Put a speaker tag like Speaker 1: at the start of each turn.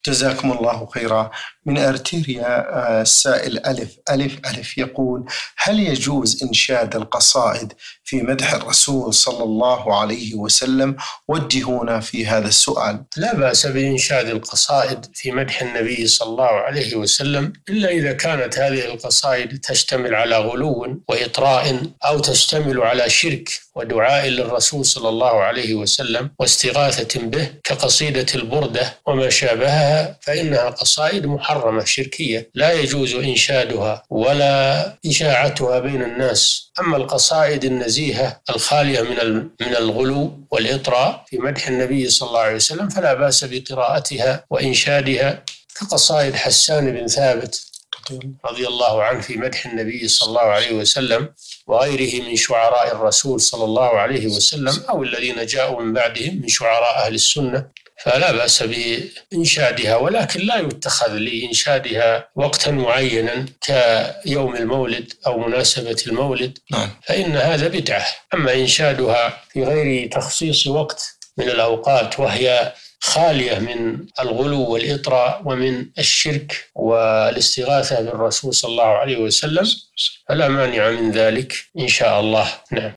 Speaker 1: جزاكم الله خيرا. من أرتيريا السائل ألف ألف ألف يقول: هل يجوز إنشاد القصائد في مدح الرسول صلى الله عليه وسلم؟ وجهونا في هذا السؤال.
Speaker 2: لا بأس بإنشاد القصائد في مدح النبي صلى الله عليه وسلم، إلا إذا كانت هذه القصائد تشتمل على غلو وإطراء، أو تشتمل على شرك ودعاء للرسول صلى الله عليه وسلم واستغاثة به، كقصيدة البردة وما شابهها، فإنها قصائد محرمة شركية لا يجوز إنشادها ولا إشاعتها بين الناس. أما القصائد النزيهة الخالية من الغلو والإطراء في مدح النبي صلى الله عليه وسلم فلا بأس بقراءتها وإنشادها، كقصائد حسان بن ثابت رضي الله عنه في مدح النبي صلى الله عليه وسلم، وغيره من شعراء الرسول صلى الله عليه وسلم، أو الذين جاءوا من بعدهم من شعراء أهل السنة، فلا بأس بإنشادها، ولكن لا يتخذ لإنشادها وقتا معينا كيوم المولد أو مناسبة المولد، فإن هذا بدعة. أما إنشادها في غير تخصيص وقت من الأوقات وهي خالية من الغلو والإطراء ومن الشرك والاستغاثة بالرسول صلى الله عليه وسلم فلا مانع من ذلك إن شاء الله. نعم.